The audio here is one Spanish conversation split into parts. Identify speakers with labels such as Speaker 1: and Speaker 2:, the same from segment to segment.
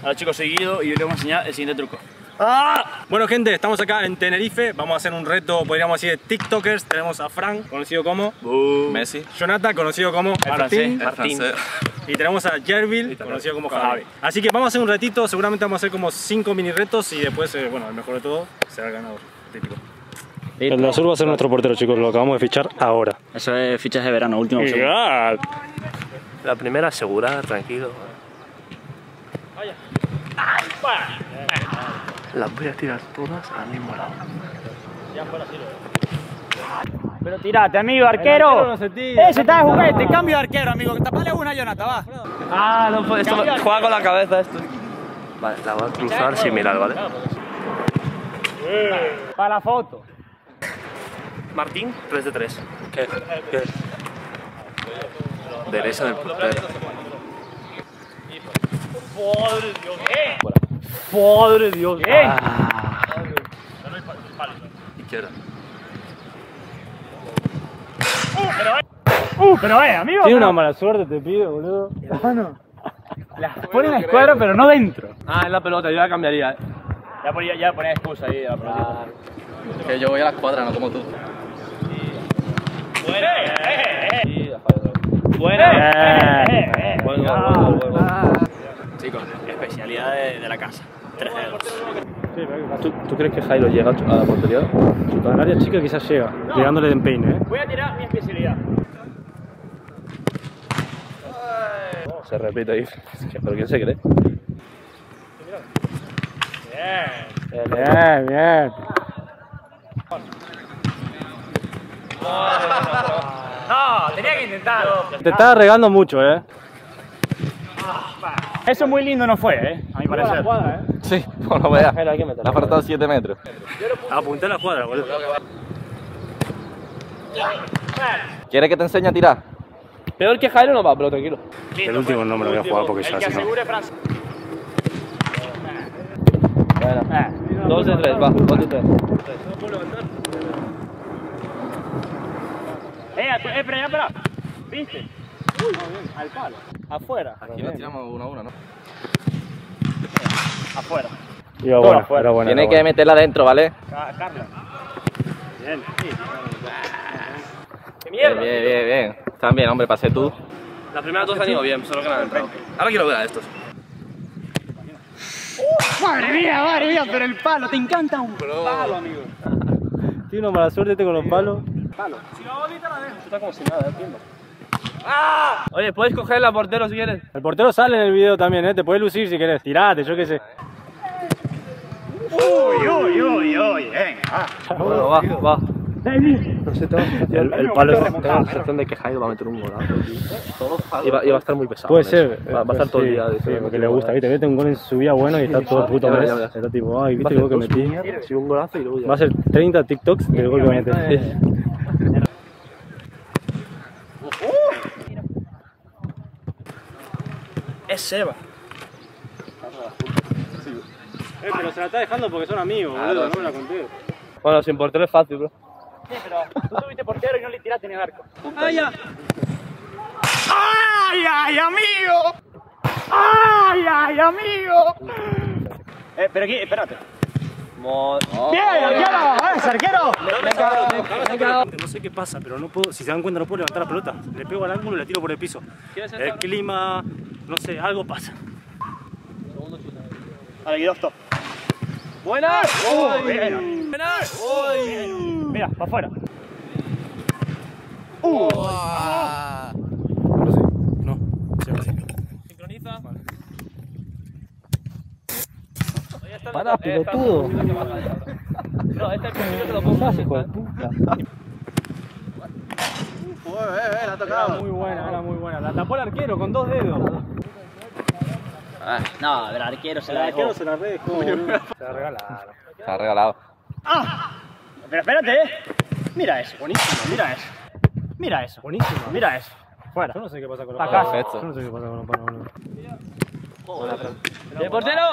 Speaker 1: Hola chicos, soy Guido y hoy les voy a enseñar el siguiente truco.
Speaker 2: ¡Ah! Bueno gente, estamos acá en Tenerife. Vamos a hacer un reto, podríamos decir, de TikTokers. Tenemos a Fran, conocido como
Speaker 3: Messi.
Speaker 2: Jonathan, conocido como
Speaker 1: Martín.
Speaker 2: Y tenemos a Jervil, conocido como Javi. Así que vamos a hacer un retito, seguramente vamos a hacer como 5 mini retos y después, bueno, el mejor de todo será el ganador. Típico. El de azul va a ser nuestro portero, chicos, lo acabamos de fichar ahora.
Speaker 1: Eso es fichas de verano, último opción.
Speaker 3: La primera asegurada, tranquilo. Las voy a tirar todas al mismo lado.
Speaker 1: Pero tirate, amigo, arquero.
Speaker 2: No se tira.
Speaker 1: Ese está de juguete, cambio de arquero, amigo. Tapale una, Jonathan, va.
Speaker 3: Ah, no puede, esto juega con la cabeza esto. Vale, la voy a cruzar similar, ¿vale?
Speaker 1: Para la foto.
Speaker 3: Martín, 3 de 3. ¿Qué? Derecha del portero.
Speaker 1: Padre Dios.
Speaker 3: Izquierda.
Speaker 1: Pero amigo.
Speaker 2: Tiene una mala suerte, te pido, boludo.
Speaker 1: Hermano. Las pone en la escuadra, pero no dentro.
Speaker 3: Ah, es la pelota, yo la cambiaría.
Speaker 1: Ya ponía excusa ahí.
Speaker 3: Que yo voy a la escuadra, no como tú. Buena.
Speaker 1: Chicos, especialidad de la casa. 3 dedos.
Speaker 3: ¿Tú crees que Jairo llega a la portería?
Speaker 2: Al área chica quizás llega, llegándole de empeine,
Speaker 1: Voy a tirar mi especialidad.
Speaker 3: Se repite ahí. ¿Pero quién se cree?
Speaker 2: Bien.
Speaker 1: No, tenía que intentarlo.
Speaker 2: Te estás regando mucho,
Speaker 1: Eso muy lindo no fue, a mi parecer.
Speaker 3: Sí, bueno, vea. Le ha faltado 7 metros.
Speaker 2: Apunté a la cuadra, boludo.
Speaker 3: ¿Quieres que te enseñe a tirar? Peor que Jairo no va, pero tranquilo.
Speaker 2: El último no me lo voy a jugar porque ya así no.
Speaker 3: Bueno, 2 de 3, va, 2 de 3.
Speaker 1: Espera. ¿Viste? Al palo. Afuera.
Speaker 3: Aquí lo tiramos 1 a 1, ¿no?
Speaker 1: Afuera.
Speaker 2: Iba bueno, era bueno.
Speaker 3: Tiene que meterla adentro, ¿vale?
Speaker 1: Carla. Bien. ¡Qué
Speaker 3: Bien. Están bien, hombre, pasé tú. Las primeras 2 han ido bien, solo que no han entrado. Ahora quiero ver a estos.
Speaker 1: Madre mía, pero el palo, te encanta un palo, amigo.
Speaker 2: Tiene una mala suerte con los palos.
Speaker 1: Si la bolita la dejo.
Speaker 3: Está como si nada, entiendo. ¡Ah! Oye, puedes coger la portero si quieres.
Speaker 2: El portero sale en el video también, te puedes lucir si querés. Tirate, yo qué sé.
Speaker 1: Uy, venga.
Speaker 3: Bueno, va. No sé, el palo es tengo la sensación de que Jairo va a meter un golazo, tío. Y va a estar muy pesado.
Speaker 2: Puede ser.
Speaker 3: Va a estar todo el día.
Speaker 2: Sí, porque le gusta, viste, mete un gol en su vida bueno y está todo puto mes. Está tipo, ay, viste el gol que metí.
Speaker 3: Sí, un golazo y luego ya.
Speaker 2: Va a ser 30 TikToks del gol que metí.
Speaker 1: Es Seba.
Speaker 2: Pero se la está dejando porque son amigos, boludo, no me la conté.
Speaker 3: Bueno, sin portero es fácil, bro.
Speaker 1: Sí, pero tú tuviste portero y no le tiraste ni el arco.
Speaker 2: ¡Ay, ya!
Speaker 1: ¡Ay, amigo! ¡Ay, amigo! Pero aquí, espérate. ¡Bien, arquero! ¡Vamos, arquero!
Speaker 2: No sé qué pasa, pero no puedo, si se dan cuenta no puedo levantar la pelota. Le pego al ángulo y la tiro por el piso. El clima, no sé, algo pasa.
Speaker 1: Vale, Guido, stop.
Speaker 3: ¡Buena!
Speaker 1: Bien. Mira, para afuera.
Speaker 2: No, sí, así.
Speaker 3: Sincroniza.
Speaker 2: Pará, pelotudo.
Speaker 3: No, este es el primero que lo pongas, hijo de puta.
Speaker 1: La ha tocado.
Speaker 2: Era muy buena. La tapó el arquero con 2 dedos.
Speaker 1: No, el arquero se la dejó.
Speaker 2: arquero se la redejó, boludo. Se la regalaron.
Speaker 3: Se ha regalado.
Speaker 1: Pero espérate, Mira eso, buenísimo, mira eso.
Speaker 2: Buenísimo.
Speaker 1: Mira eso. Fuera.
Speaker 2: Yo no sé qué pasa con los
Speaker 1: Acá.
Speaker 2: palos.
Speaker 3: Perfecto.
Speaker 2: Yo no sé qué pasa con los palos, boludo.
Speaker 3: ¡El portero!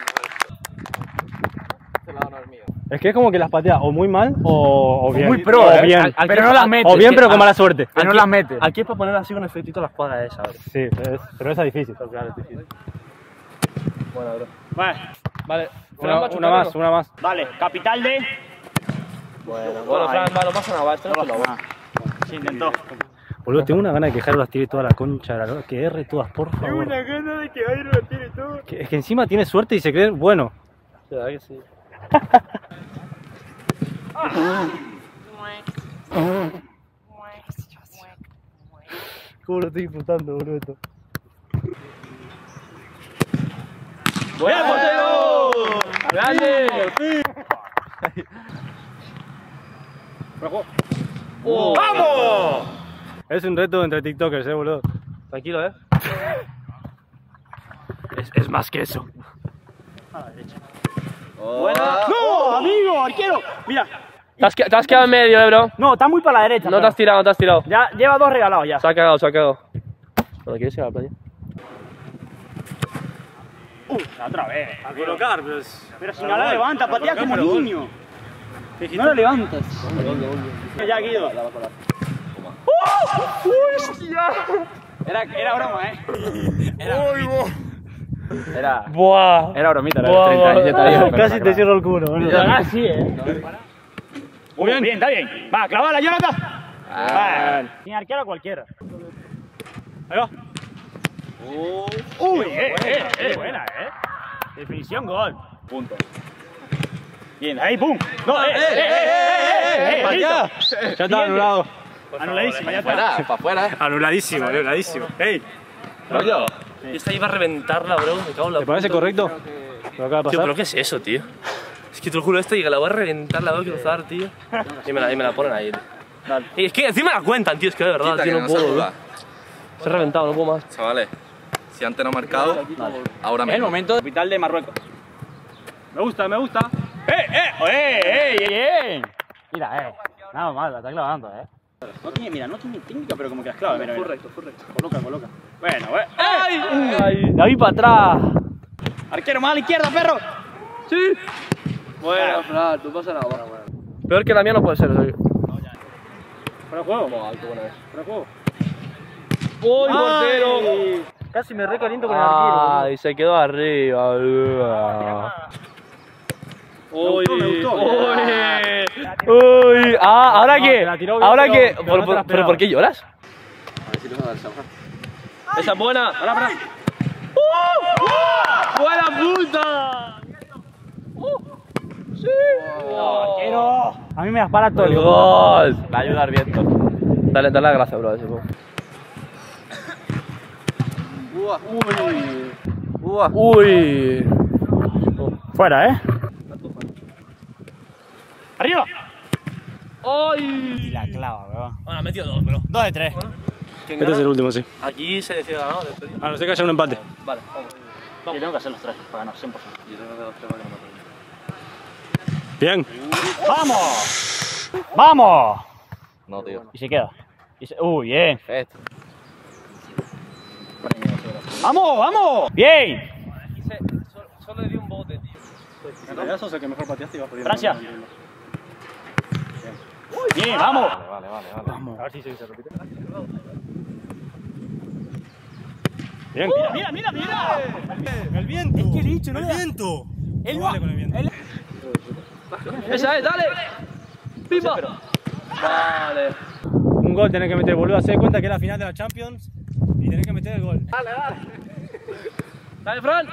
Speaker 2: Es que es como que las patea o muy mal o bien.
Speaker 1: muy pro,
Speaker 2: o bien.
Speaker 1: pero no las mete.
Speaker 2: O bien, pero con mala suerte.
Speaker 1: Pero no las mete.
Speaker 3: Aquí es para poner así con efectito la escuadra esa, ¿sabes?
Speaker 2: Sí, pero esa es difícil.
Speaker 3: Claro, es difícil. Buena, bro.
Speaker 1: Vale.
Speaker 3: Vale.
Speaker 2: Una más.
Speaker 1: Vale, capital de...
Speaker 3: Bueno, Fran, va, no pasa nada, esto no pasa nada.
Speaker 1: Se intentó.
Speaker 2: Boludo, tengo una gana de que Jairo las tire toda la concha de la lora. Que erre todas, por favor.
Speaker 1: Tengo una gana de que Jairo las tire todo.
Speaker 2: Es que encima tiene suerte y se cree bueno.
Speaker 3: Sí, la verdad que sí.
Speaker 2: ¿Cómo lo estoy disfrutando, boludo, esto?
Speaker 3: ¡Buen portero! ¡Grande!
Speaker 1: ¡Vamos!
Speaker 2: Es un reto entre tiktokers, boludo.
Speaker 3: Tranquilo,
Speaker 2: Es más que eso.
Speaker 3: Buena.
Speaker 1: ¡No, amigo, arquero! Mira.
Speaker 3: Te has quedado en medio, bro.
Speaker 1: No, está muy para la derecha.
Speaker 3: No te has tirado, no te has tirado.
Speaker 1: Ya lleva 2 regalados ya.
Speaker 3: Se ha cagado, se ha cagado. ¿Dónde quieres ir a la playa?
Speaker 1: Otra vez.
Speaker 2: A colocar,
Speaker 1: Pero si no la levanta, patea como niño. No la levantas. Ya, Guido. ¡Hostia! Era broma, Era bromita, era 37
Speaker 2: Casi te cierro el culo, boludo.
Speaker 1: Ah, sí, Muy bien. Bien, está bien. Va, clavala, Jonathan. Vale. Sin arquero a cualquiera. Ahí va. Uy, buena, Definición gol. Punto. Bien, ahí, pum. No,
Speaker 2: Ya está anulado.
Speaker 1: Anuladísimo, ya está.
Speaker 3: Para afuera,
Speaker 2: Anuladísimo. ¡Ey!
Speaker 3: Rollo. Esta iba a reventarla, bro. Me cago en la
Speaker 2: ¿Te parece correcto lo que acaba de
Speaker 3: Tío,
Speaker 2: pasar?
Speaker 3: ¿pero qué es eso, tío? Es que te lo juro, esta y que la voy a reventar, la voy a cruzar, tío. Y me la ponen ahí, tío. Y es que encima la cuentan, tío, es que de verdad, tío, no puedo, bro. Se ha reventado, no puedo más.
Speaker 4: Chavales, si antes no ha marcado, ahora
Speaker 1: Es el
Speaker 4: mismo.
Speaker 1: momento. Capital de Marruecos.
Speaker 2: Me gusta.
Speaker 1: Mira, nada mal, la está clavando, No tiene técnica, pero como que las clava, mira.
Speaker 3: Correcto.
Speaker 1: Coloca. Bueno,
Speaker 3: ¡Ay!
Speaker 1: David para atrás. Arquero más a la izquierda, perro.
Speaker 3: ¡Sí! Bueno, Fran, no pasa nada. Peor que la mía no puede ser, ¿sabes?
Speaker 1: Para el juego.
Speaker 3: Buena vez.
Speaker 1: ¡Uy,
Speaker 3: portero!
Speaker 2: Casi me recaliento con el arquero.
Speaker 3: Ay, se quedó arriba, boludo. Uy, uy. Ah, ¿ahora qué?
Speaker 2: la tiró bien,
Speaker 3: ¿Ahora
Speaker 2: pero-
Speaker 3: qué?
Speaker 2: pero no te la
Speaker 3: ¿Pero por qué lloras?
Speaker 4: A ver si nos va a dar esa hoja.
Speaker 3: Esa es buena.
Speaker 1: Para.
Speaker 3: ¡Buena puta! ¡Sí!
Speaker 1: Arquero. A mí me das para todo el
Speaker 3: ¡Gol! Me ayuda el viento. Dale la gracia, bro. Ese juego. Uy.
Speaker 1: Fuera, ¡Arriba!
Speaker 3: ¡Ay!
Speaker 1: Y la clava, weón.
Speaker 3: Bueno, ha metido 2, bro.
Speaker 1: 2 de 3.
Speaker 3: ¿Quién
Speaker 2: Este es
Speaker 3: gana?
Speaker 2: el último, sí.
Speaker 3: Aquí se decide ganar, ¿no?
Speaker 2: A no ser que haya un empate.
Speaker 3: Vale, vamos.
Speaker 1: Yo tengo que hacer los 3 para ganar 100%.
Speaker 4: Yo tengo que dar 3 para que no me
Speaker 2: Bien.
Speaker 1: ¡Vamos! ¡Vamos!
Speaker 4: No, tío.
Speaker 1: Y se queda. Uy, bien.
Speaker 4: Esto.
Speaker 1: ¡Vamos! ¡Bien!
Speaker 3: Aquí solo le di un bote, tío.
Speaker 2: En realidad sos el que mejor pateaste y vas perdiendo.
Speaker 1: Francia. Bien, vamos.
Speaker 2: A ver si se repite. Bien.
Speaker 1: Mira.
Speaker 2: El viento.
Speaker 1: Es que le he dicho, ¿no?
Speaker 2: El viento.
Speaker 1: Él
Speaker 2: No
Speaker 1: va.
Speaker 2: vale con el viento.
Speaker 3: ¡Esa es, dale! ¡Pimba! Vale.
Speaker 2: Un gol tenés que meter, boludo. Hacé de cuenta que es la final de la Champions y tenés que meter el gol.
Speaker 3: ¡Dale, Fran!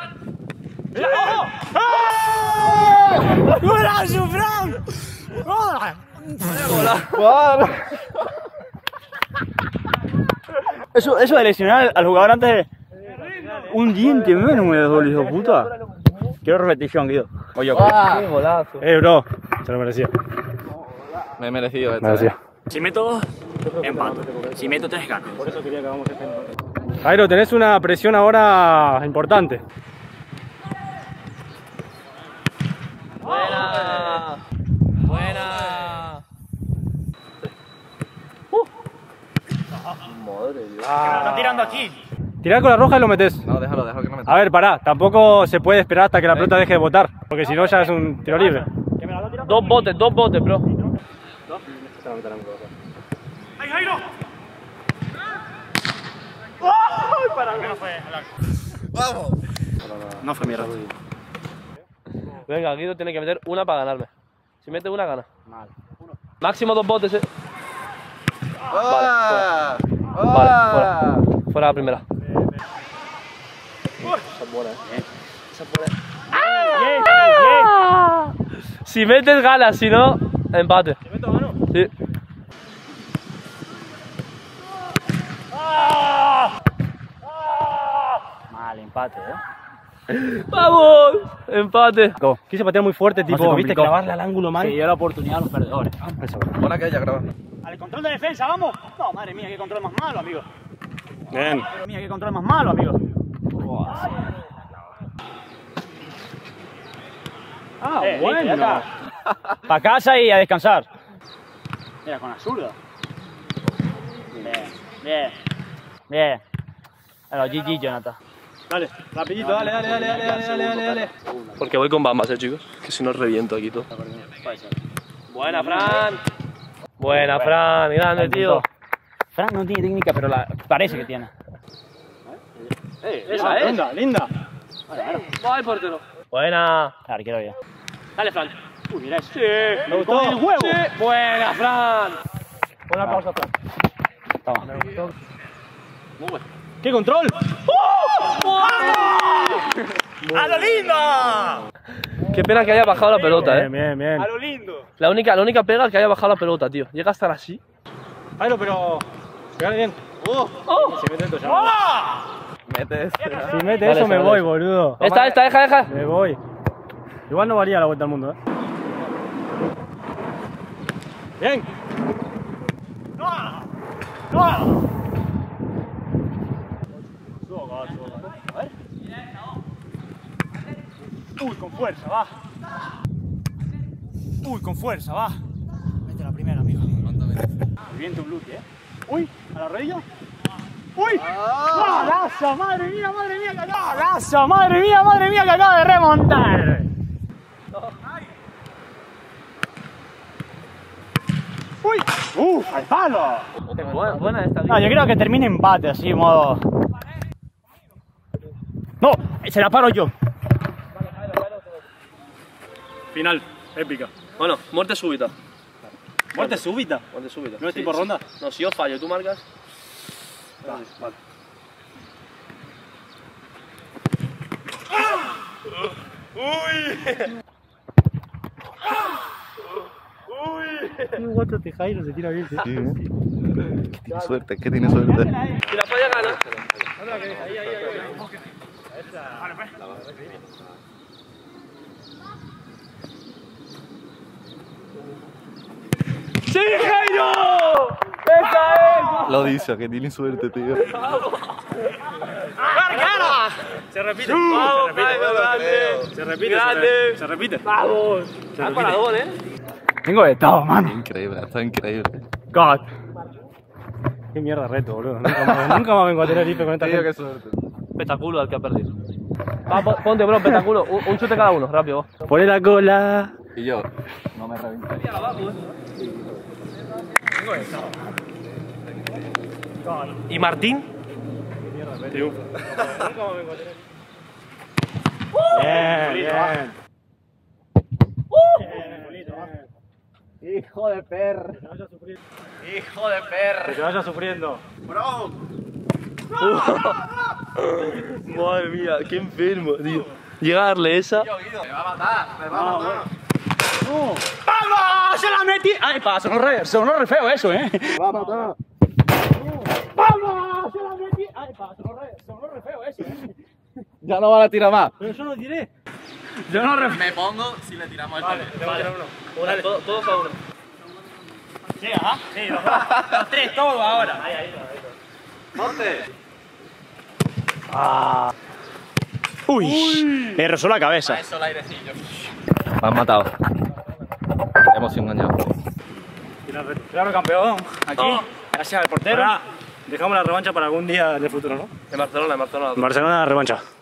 Speaker 1: ¡Golazo, Fran! Eso de lesionar al jugador antes de... Un diente menos me dejó el hijo de puta. Quiero repetición, Guido. Oye,
Speaker 3: ¡Qué golazo!
Speaker 2: Bro. Se lo merecía.
Speaker 4: Me he merecido esto.
Speaker 2: Merecía.
Speaker 1: si meto 2, empato. Si meto 3, gano.
Speaker 2: Por eso quería que hagamos este empate. Jairo, tenés una presión ahora importante.
Speaker 3: ¡Buena! ¡Buena! Madre de Dios.
Speaker 1: Me lo están tirando aquí.
Speaker 2: Tirá con la roja y lo metés.
Speaker 4: No, déjalo que no me
Speaker 2: A ver, pará. Tampoco se puede esperar hasta que la pelota deje de botar. Porque si no ya es un tiro libre.
Speaker 1: Que me la están tirando.
Speaker 3: Dos botes, bro.
Speaker 1: ¡Ay, Jairo! ¡Ay, para! No fue.
Speaker 4: ¡Vamos!
Speaker 2: No fue mi rato.
Speaker 3: Venga, Guido tiene que meter una para ganarme. Si mete una, gana.
Speaker 1: Mal.
Speaker 3: Máximo 2 botes,
Speaker 4: ¡Ah!
Speaker 3: Vale, fuera. Fuera la primera. Esa es buena, Esa es buena. Si metes, ganas, si no, empate.
Speaker 2: ¿Te meto mano?
Speaker 3: Sí.
Speaker 1: Mal, empate,
Speaker 3: ¡Vamos! Empate.
Speaker 2: Quise patear muy fuerte, tipo, viste, clavarle al ángulo mal.
Speaker 1: Que dio la oportunidad a los perdedores.
Speaker 4: Ahora que ella graba.
Speaker 1: Al control de defensa, vamos. No, madre mía, qué control más malo, amigo.
Speaker 2: Bien.
Speaker 1: Madre mía, qué control más malo, amigo.
Speaker 2: Bueno.
Speaker 1: Para casa y a descansar. Mira, con la zurda. Bien, bien, bien. Bueno, GG, Jonathan.
Speaker 2: Dale, rapidito, dale.
Speaker 3: Porque voy con bambas, chicos. Que si no reviento aquí todo. Buena, Fran. Buena, Fran. Grande, tío.
Speaker 1: Fran no tiene técnica, pero parece que tiene.
Speaker 3: Esa es.
Speaker 2: Linda.
Speaker 3: Va el portero. Buena.
Speaker 1: Arquero bien.
Speaker 3: Dale, Fran.
Speaker 1: Uy, mira eso.
Speaker 3: Sí.
Speaker 1: Me gustó. Con el huevo.
Speaker 3: Sí. Buena, Fran. Buena pausa, Fran.
Speaker 1: Toma.
Speaker 3: Muy bueno.
Speaker 2: ¡Qué control!
Speaker 1: ¡A lo lindo!
Speaker 3: Qué pena que haya bajado la pelota,
Speaker 2: Bien.
Speaker 1: ¡A lo lindo!
Speaker 3: La única pega es que haya bajado la pelota, tío. Llega a estar así.
Speaker 2: Jairo, pero... Pegale bien. Si mete esto ya.
Speaker 4: Metes.
Speaker 2: Si mete
Speaker 3: Vale,
Speaker 2: eso me
Speaker 3: vale.
Speaker 2: voy, boludo.
Speaker 3: Esta, deja.
Speaker 2: Me voy. Igual no varía la vuelta al mundo, Bien.
Speaker 1: Uy, con fuerza, va. Uy, con fuerza, va. Mete la primera, amigo. Viento un glúteo, Uy, a la rodilla. ¡Uy! ¡Golazo! ¡Madre mía, que acaba! ¡Golazo! ¡Madre mía, que acaba de remontar! ¡Uy! ¡Uf! ¡Al palo!
Speaker 3: Buena esta.
Speaker 1: No, yo creo que termine empate, así, modo... ¡No! ¡Se la paro yo!
Speaker 2: Final, épica.
Speaker 3: Bueno, muerte súbita.
Speaker 2: Muerte súbita.
Speaker 3: Muerte súbita.
Speaker 2: ¿No es tipo ronda?
Speaker 3: No, si yo fallo, tú marcas. Vale.
Speaker 2: Uy, Jairo se tira bien.
Speaker 4: Tiene suerte, que tiene suerte.
Speaker 3: Si la falla, gana. ¡Sí, Jairo! ¡Esa es!
Speaker 4: Lo dice, que tiene suerte, tío.
Speaker 2: Se repite.
Speaker 3: ¡Vamos, Jairo, grande!
Speaker 2: Se repite.
Speaker 3: ¡Vamos! Al parador,
Speaker 1: Tengo de todo, mano.
Speaker 4: Increíble, está increíble.
Speaker 1: God.
Speaker 2: Qué mierda reto, boludo. Nunca más vengo a tener hipe con esta
Speaker 4: Tío,
Speaker 2: gente.
Speaker 4: qué suerte.
Speaker 3: Espectáculo al que ha perdido. Va, ponte, bro, espectáculo. Un chute cada uno, rápido.
Speaker 2: Poné la cola.
Speaker 4: Y yo, no me reventé.
Speaker 3: ¿Y Martín?
Speaker 2: Triunfa. Nunca más vengo a tener. Bien.
Speaker 4: Hijo de perro. Hijo de perro.
Speaker 2: Que te vaya sufriendo.
Speaker 4: Bro.
Speaker 3: Madre mía, qué enfermo, tío. Llegarle esa.
Speaker 4: Guido, me va a matar, me va a matar.
Speaker 1: ¡Vamos! ¡Se la metí! ¡Ay, pa! Sonó re feo eso,
Speaker 4: Me va a matar.
Speaker 1: ¡Vamos! ¡Se la metí! ¡Ay, pa! Sonó re feo eso,
Speaker 4: Ya no van a tirar más.
Speaker 2: Pero yo no tiré.
Speaker 1: Yo no re...
Speaker 4: Me pongo si le tiramos el palo.
Speaker 2: Te voy a tirar uno.
Speaker 3: Dale, todos a uno.
Speaker 1: Sí, ajá. Sí, los tres, todo ahora.
Speaker 4: ¡Monte!
Speaker 1: Uy, le rozó la cabeza.
Speaker 4: Eso el airecillo. Me han matado. Hemos engañado.
Speaker 1: Claro, campeón. Aquí, gracias al portero.
Speaker 2: Dejamos la revancha para algún día en el futuro, ¿no?
Speaker 3: En Barcelona.
Speaker 2: En Barcelona, revancha.